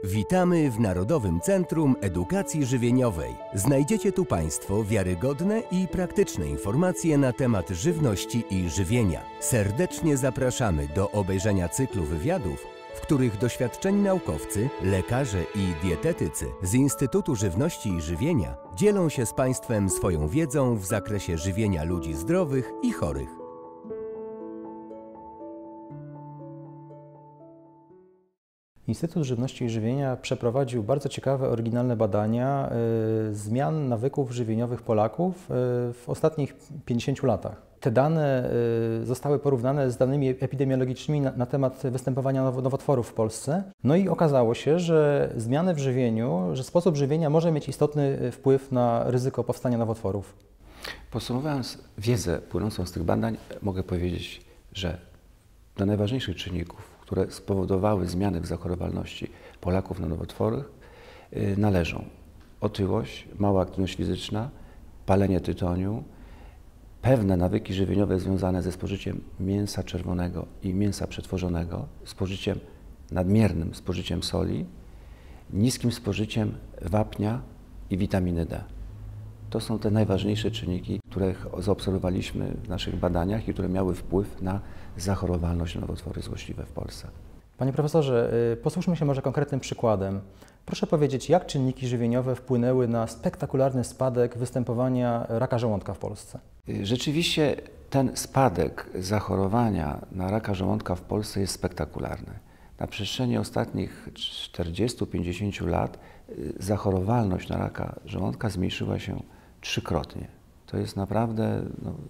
Witamy w Narodowym Centrum Edukacji Żywieniowej. Znajdziecie tu Państwo wiarygodne i praktyczne informacje na temat żywności i żywienia. Serdecznie zapraszamy do obejrzenia cyklu wywiadów, w których doświadczeni naukowcy, lekarze i dietetycy z Instytutu Żywności i Żywienia dzielą się z Państwem swoją wiedzą w zakresie żywienia ludzi zdrowych i chorych. Instytut Żywności i Żywienia przeprowadził bardzo ciekawe, oryginalne badania zmian nawyków żywieniowych Polaków w ostatnich 50 latach. Te dane zostały porównane z danymi epidemiologicznymi na temat występowania nowotworów w Polsce. No i okazało się, że zmiany w żywieniu, że sposób żywienia może mieć istotny wpływ na ryzyko powstania nowotworów. Podsumowując wiedzę płynącą z tych badań, mogę powiedzieć, że do najważniejszych czynników, które spowodowały zmiany w zachorowalności Polaków na nowotwory, należą otyłość, mała aktywność fizyczna, palenie tytoniu, pewne nawyki żywieniowe związane ze spożyciem mięsa czerwonego i mięsa przetworzonego, nadmiernym spożyciem soli, niskim spożyciem wapnia i witaminy D. To są te najważniejsze czynniki, które zaobserwowaliśmy w naszych badaniach i które miały wpływ na zachorowalność na nowotwory złośliwe w Polsce. Panie profesorze, posłuchajmy się może konkretnym przykładem. Proszę powiedzieć, jak czynniki żywieniowe wpłynęły na spektakularny spadek występowania raka żołądka w Polsce? Rzeczywiście ten spadek zachorowania na raka żołądka w Polsce jest spektakularny. Na przestrzeni ostatnich 40-50 lat zachorowalność na raka żołądka zmniejszyła się trzykrotnie. To jest naprawdę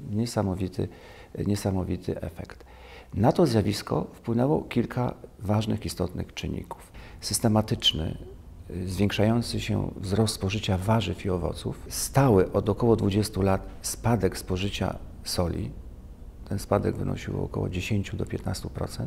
niesamowity efekt. Na to zjawisko wpłynęło kilka ważnych, istotnych czynników. Systematyczny, zwiększający się wzrost spożycia warzyw i owoców, stały od około 20 lat spadek spożycia soli. Ten spadek wynosił około 10–15%.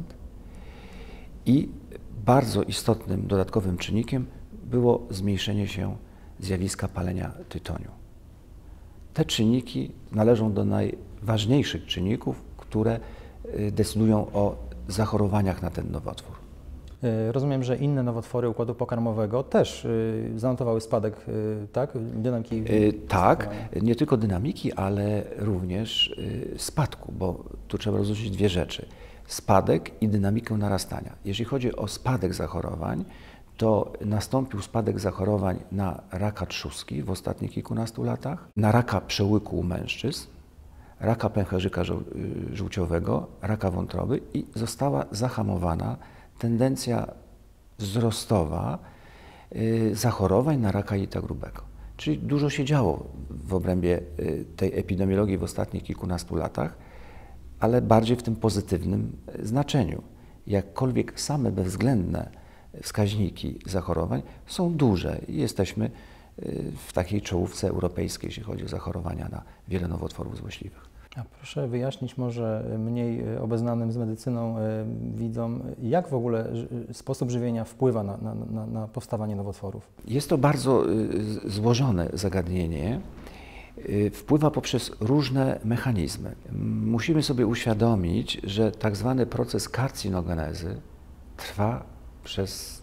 I bardzo istotnym dodatkowym czynnikiem było zmniejszenie się zjawiska palenia tytoniu. Te czynniki należą do najważniejszych czynników, które decydują o zachorowaniach na ten nowotwór. Rozumiem, że inne nowotwory układu pokarmowego też zanotowały spadek, tak? Dynamiki? Tak, nie tylko dynamiki, ale również spadku, bo tu trzeba rozróżnić dwie rzeczy. Spadek i dynamikę narastania. Jeżeli chodzi o spadek zachorowań, to nastąpił spadek zachorowań na raka trzustki w ostatnich kilkunastu latach, na raka przełyku u mężczyzn, raka pęcherzyka żółciowego, raka wątroby i została zahamowana tendencja wzrostowa zachorowań na raka jelita grubego. Czyli dużo się działo w obrębie tej epidemiologii w ostatnich kilkunastu latach, ale bardziej w tym pozytywnym znaczeniu. Jakkolwiek same bezwzględne wskaźniki zachorowań są duże i jesteśmy w takiej czołówce europejskiej, jeśli chodzi o zachorowania na wiele nowotworów złośliwych. A proszę wyjaśnić może mniej obeznanym z medycyną widzom, jak w ogóle sposób żywienia wpływa na powstawanie nowotworów? Jest to bardzo złożone zagadnienie. Wpływa poprzez różne mechanizmy. Musimy sobie uświadomić, że tak zwany proces karcinogenezy trwa przez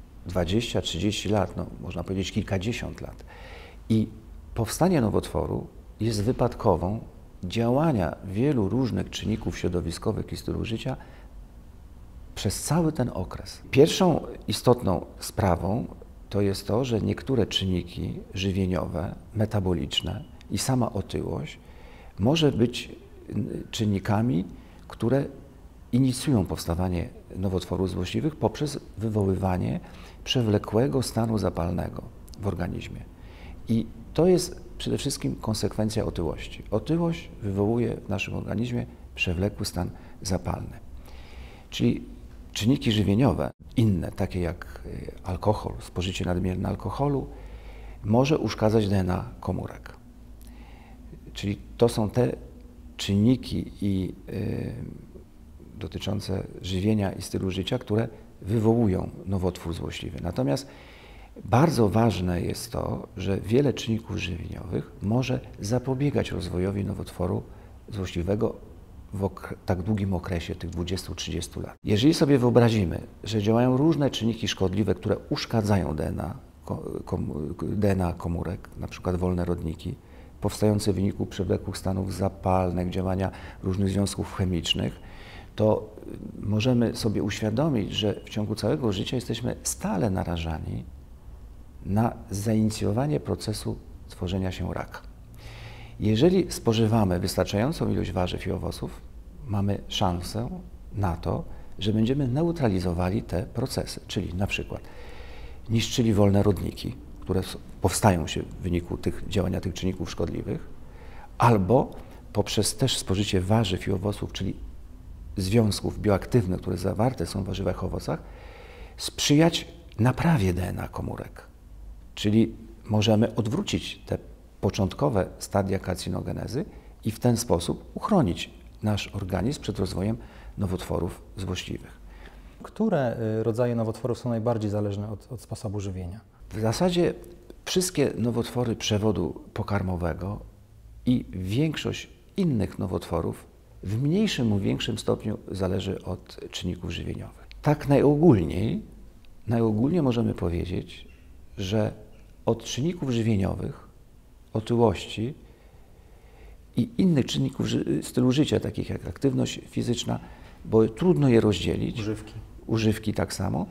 20–30 lat, można powiedzieć kilkadziesiąt lat. I powstanie nowotworu jest wypadkową działania wielu różnych czynników środowiskowych i stylu życia przez cały ten okres. Pierwszą istotną sprawą to jest to, że niektóre czynniki żywieniowe, metaboliczne i sama otyłość może być czynnikami, które inicjują powstawanie nowotworów złośliwych poprzez wywoływanie przewlekłego stanu zapalnego w organizmie. I to jest przede wszystkim konsekwencja otyłości. Otyłość wywołuje w naszym organizmie przewlekły stan zapalny. Czyli czynniki żywieniowe, inne, takie jak alkohol, spożycie nadmierne alkoholu, może uszkadzać DNA komórek. Czyli to są te czynniki dotyczące żywienia i stylu życia, które wywołują nowotwór złośliwy. Natomiast bardzo ważne jest to, że wiele czynników żywieniowych może zapobiegać rozwojowi nowotworu złośliwego w tak długim okresie, tych 20-30 lat. Jeżeli sobie wyobrazimy, że działają różne czynniki szkodliwe, które uszkadzają DNA komórek, na przykład wolne rodniki, powstające w wyniku przewlekłych stanów zapalnych, działania różnych związków chemicznych, to możemy sobie uświadomić, że w ciągu całego życia jesteśmy stale narażani na zainicjowanie procesu tworzenia się raka. Jeżeli spożywamy wystarczającą ilość warzyw i owoców, mamy szansę na to, że będziemy neutralizowali te procesy, czyli na przykład niszczyli wolne rodniki, które powstają się w wyniku działania tych czynników szkodliwych, albo poprzez też spożycie warzyw i owoców, czyli związków bioaktywnych, które zawarte są w warzywach i owocach, sprzyjać naprawie DNA komórek. Czyli możemy odwrócić te początkowe stadia karcinogenezy i w ten sposób uchronić nasz organizm przed rozwojem nowotworów złośliwych. Które rodzaje nowotworów są najbardziej zależne od sposobu żywienia? W zasadzie wszystkie nowotwory przewodu pokarmowego i większość innych nowotworów w mniejszym lub większym stopniu zależy od czynników żywieniowych. Tak najogólniej możemy powiedzieć, że od czynników żywieniowych, otyłości i innych czynników stylu życia, takich jak aktywność fizyczna, bo trudno je rozdzielić, używki tak samo,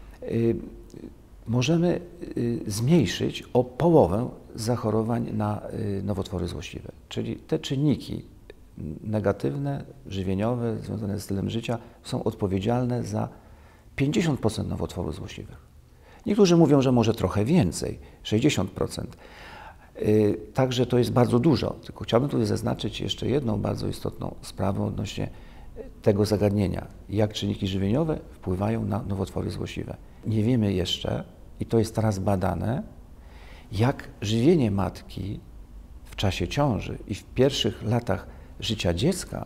możemy zmniejszyć o połowę zachorowań na nowotwory złośliwe. Czyli te czynniki negatywne, żywieniowe, związane z stylem życia są odpowiedzialne za 50% nowotworów złośliwych. Niektórzy mówią, że może trochę więcej, 60%. Także to jest bardzo dużo. Tylko chciałbym tutaj zaznaczyć jeszcze jedną bardzo istotną sprawę odnośnie tego zagadnienia. Jak czynniki żywieniowe wpływają na nowotwory złośliwe. Nie wiemy jeszcze, i to jest teraz badane, jak żywienie matki w czasie ciąży i w pierwszych latach życia dziecka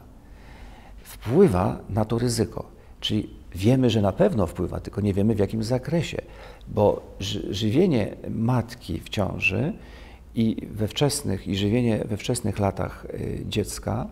wpływa na to ryzyko. Czyli wiemy, że na pewno wpływa, tylko nie wiemy w jakim zakresie, bo żywienie matki w ciąży i żywienie we wczesnych latach dziecka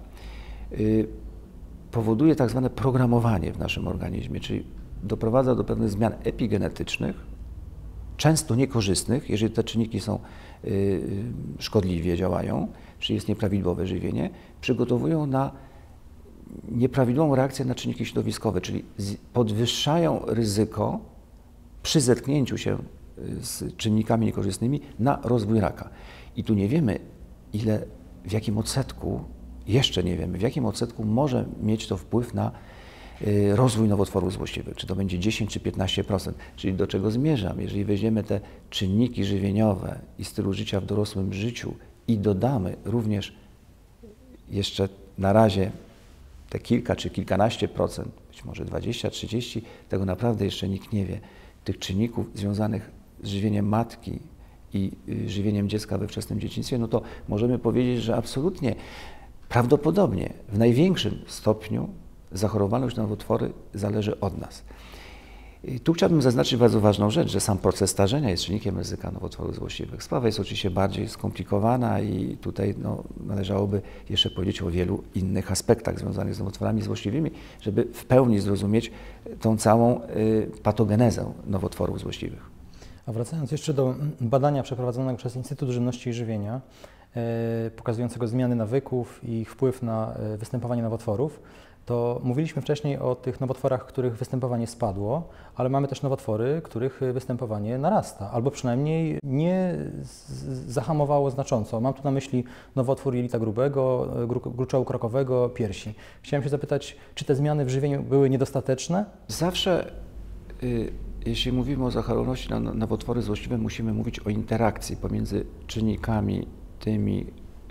powoduje tak zwane programowanie w naszym organizmie, czyli doprowadza do pewnych zmian epigenetycznych, często niekorzystnych, jeżeli te czynniki są szkodliwie działają, czyli jest nieprawidłowe żywienie, przygotowują na nieprawidłową reakcję na czynniki środowiskowe, czyli podwyższają ryzyko przy zetknięciu się z czynnikami niekorzystnymi na rozwój raka. I tu nie wiemy, w jakim odsetku, jeszcze nie wiemy, w jakim odsetku może mieć to wpływ na rozwój nowotworów złośliwych. Czy to będzie 10 czy 15%. Czyli do czego zmierzam? Jeżeli weźmiemy te czynniki żywieniowe i stylu życia w dorosłym życiu i dodamy również jeszcze na razie te kilka czy kilkanaście procent, być może 20-30, tego naprawdę jeszcze nikt nie wie, tych czynników związanych z żywieniem matki i żywieniem dziecka we wczesnym dzieciństwie, no to możemy powiedzieć, że absolutnie prawdopodobnie w największym stopniu zachorowalność na nowotwory zależy od nas. I tu chciałbym zaznaczyć bardzo ważną rzecz, że sam proces starzenia jest czynnikiem ryzyka nowotworów złośliwych. Sprawa jest oczywiście bardziej skomplikowana i tutaj należałoby jeszcze powiedzieć o wielu innych aspektach związanych z nowotworami złośliwymi, żeby w pełni zrozumieć tą całą patogenezę nowotworów złośliwych. A wracając jeszcze do badania przeprowadzonego przez Instytut Żywności i Żywienia, pokazującego zmiany nawyków i ich wpływ na występowanie nowotworów, to mówiliśmy wcześniej o tych nowotworach, których występowanie spadło, ale mamy też nowotwory, których występowanie narasta, albo przynajmniej nie zahamowało znacząco. Mam tu na myśli nowotwór jelita grubego, gruczołu krokowego, piersi. Chciałem się zapytać, czy te zmiany w żywieniu były niedostateczne? Zawsze, jeśli mówimy o zachorowalności na nowotwory złośliwe, musimy mówić o interakcji pomiędzy czynnikami tymi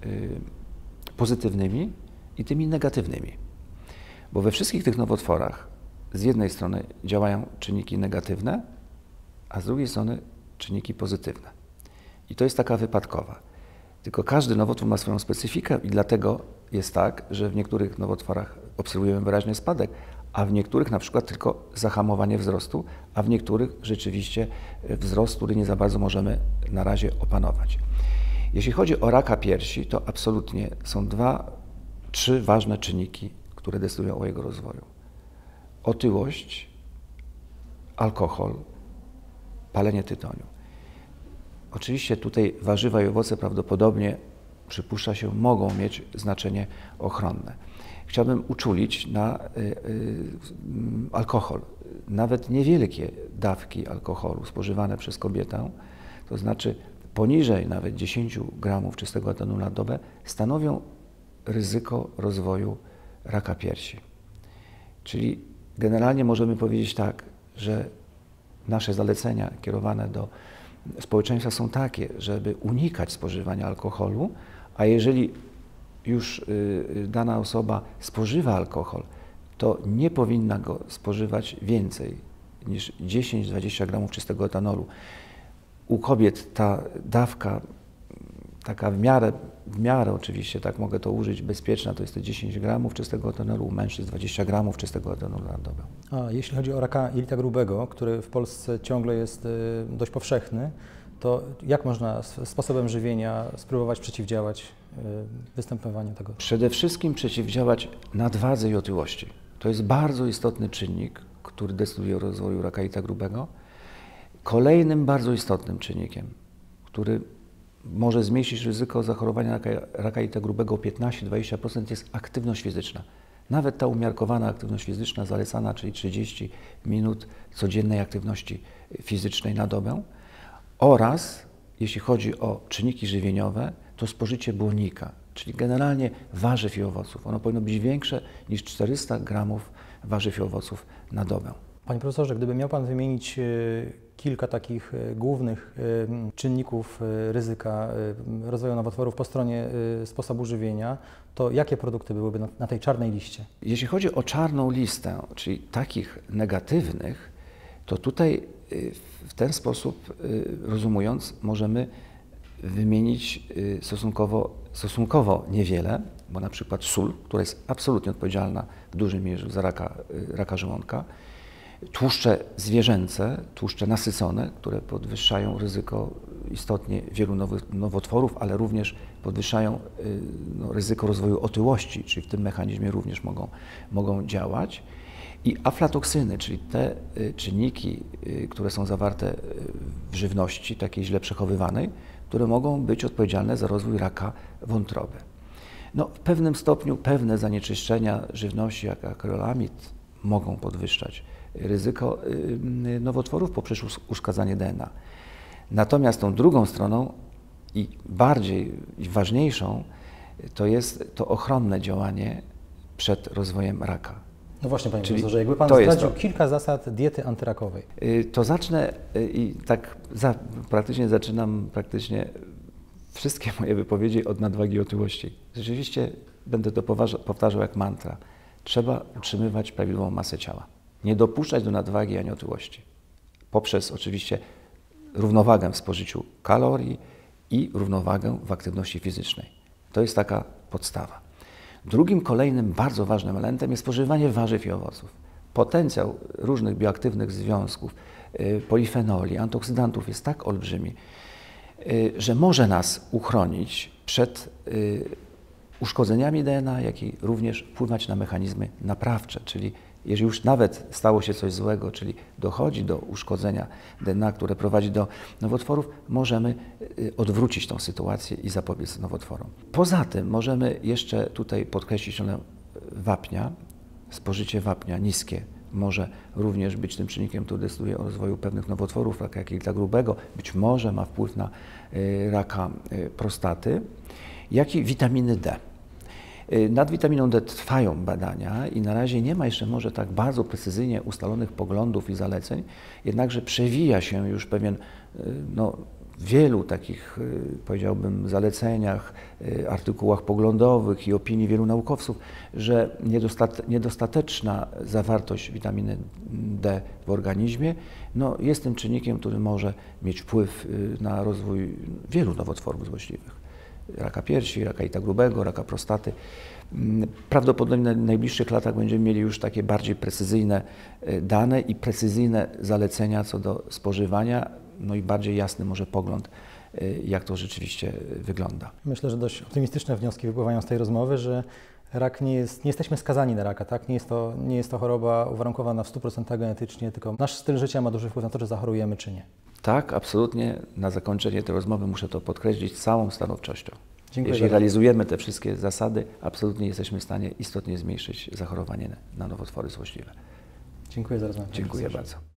pozytywnymi i tymi negatywnymi. Bo we wszystkich tych nowotworach z jednej strony działają czynniki negatywne, a z drugiej strony czynniki pozytywne. I to jest taka wypadkowa. Tylko każdy nowotwór ma swoją specyfikę i dlatego jest tak, że w niektórych nowotworach obserwujemy wyraźny spadek, a w niektórych na przykład tylko zahamowanie wzrostu, a w niektórych rzeczywiście wzrost, który nie za bardzo możemy na razie opanować. Jeśli chodzi o raka piersi, to absolutnie są trzy ważne czynniki, które decydują o jego rozwoju. Otyłość, alkohol, palenie tytoniu. Oczywiście tutaj warzywa i owoce prawdopodobnie, przypuszcza się, mogą mieć znaczenie ochronne. Chciałbym uczulić na alkohol. Nawet niewielkie dawki alkoholu spożywane przez kobietę, to znaczy poniżej nawet 10 gramów czystego etanolu na dobę, stanowią ryzyko rozwoju raka piersi. Czyli generalnie możemy powiedzieć tak, że nasze zalecenia kierowane do społeczeństwa są takie, żeby unikać spożywania alkoholu, a jeżeli już dana osoba spożywa alkohol, to nie powinna go spożywać więcej niż 10-20 gramów czystego etanolu. U kobiet ta dawka, taka w miarę oczywiście, tak mogę to użyć, bezpieczna, to jest te 10 gramów czystego etanolu, u mężczyzn 20 gramów czystego etanolu na dobę. A jeśli chodzi o raka jelita grubego, który w Polsce ciągle jest dość powszechny, to jak można sposobem żywienia spróbować przeciwdziałać występowaniu tego? Przede wszystkim przeciwdziałać nadwadze i otyłości. To jest bardzo istotny czynnik, który decyduje o rozwoju raka jelita grubego. Kolejnym bardzo istotnym czynnikiem, który może zmniejszyć ryzyko zachorowania raka jelita grubego o 15-20%, jest aktywność fizyczna. Nawet ta umiarkowana aktywność fizyczna zalecana, czyli 30 minut codziennej aktywności fizycznej na dobę. Oraz, jeśli chodzi o czynniki żywieniowe, to spożycie błonnika, czyli generalnie warzyw i owoców. Ono powinno być większe niż 400 gramów warzyw i owoców na dobę. Panie profesorze, gdyby miał Pan wymienić kilka takich głównych czynników ryzyka rozwoju nowotworów po stronie sposobu żywienia, to jakie produkty byłyby na tej czarnej liście? Jeśli chodzi o czarną listę, czyli takich negatywnych, to tutaj w ten sposób, rozumując, możemy wymienić stosunkowo niewiele, bo na przykład sól, która jest absolutnie odpowiedzialna w dużej mierze za raka żołądka, tłuszcze zwierzęce, tłuszcze nasycone, które podwyższają ryzyko istotnie wielu nowotworów, ale również podwyższają ryzyko rozwoju otyłości, czyli w tym mechanizmie również mogą działać. I aflatoksyny, czyli te czynniki, które są zawarte w żywności, takiej źle przechowywanej, które mogą być odpowiedzialne za rozwój raka wątroby. No, w pewnym stopniu pewne zanieczyszczenia żywności, jak akrylamid, mogą podwyższać ryzyko nowotworów poprzez uszkadzanie DNA. Natomiast tą drugą stroną i bardziej i ważniejszą to jest to ochronne działanie przed rozwojem raka. No właśnie, panie profesorze, jakby Pan zdradził kilka zasad diety antyrakowej. To zacznę i tak zaczynam wszystkie moje wypowiedzi od nadwagi i otyłości. Rzeczywiście będę to powtarzał jak mantra. Trzeba utrzymywać prawidłową masę ciała. Nie dopuszczać do nadwagi ani otyłości. Poprzez oczywiście równowagę w spożyciu kalorii i równowagę w aktywności fizycznej. To jest taka podstawa. Drugim kolejnym bardzo ważnym elementem jest spożywanie warzyw i owoców. Potencjał różnych bioaktywnych związków, polifenoli, antyoksydantów jest tak olbrzymi, że może nas uchronić przed uszkodzeniami DNA, jak i również wpływać na mechanizmy naprawcze, czyli jeżeli już nawet stało się coś złego, czyli dochodzi do uszkodzenia DNA, które prowadzi do nowotworów, możemy odwrócić tą sytuację i zapobiec nowotworom. Poza tym możemy jeszcze tutaj podkreślić rolę wapnia. Spożycie wapnia niskie może również być tym czynnikiem, który decyduje o rozwoju pewnych nowotworów, raka jelita grubego, być może ma wpływ na raka prostaty, jak i witaminy D. Nad witaminą D trwają badania i na razie nie ma jeszcze może tak bardzo precyzyjnie ustalonych poglądów i zaleceń, jednakże przewija się już pewien, w wielu takich, powiedziałbym, zaleceniach, artykułach poglądowych i opinii wielu naukowców, że niedostateczna zawartość witaminy D w organizmie jest tym czynnikiem, który może mieć wpływ na rozwój wielu nowotworów złośliwych. Raka piersi, raka jelita grubego, raka prostaty. Prawdopodobnie w najbliższych latach będziemy mieli już takie bardziej precyzyjne dane i precyzyjne zalecenia co do spożywania, i bardziej jasny może pogląd, jak to rzeczywiście wygląda. Myślę, że dość optymistyczne wnioski wypływają z tej rozmowy, że Rak nie jesteśmy skazani na raka, tak? Nie jest to choroba uwarunkowana w 100% genetycznie, tylko nasz styl życia ma duży wpływ na to, czy zachorujemy, czy nie. Tak, absolutnie. Na zakończenie tej rozmowy muszę to podkreślić z całą stanowczością. Dziękuję Jeśli bardzo. realizujemy te wszystkie zasady, absolutnie jesteśmy w stanie istotnie zmniejszyć zachorowanie na nowotwory złośliwe. Dziękuję za rozmowę. Dziękuję bardzo.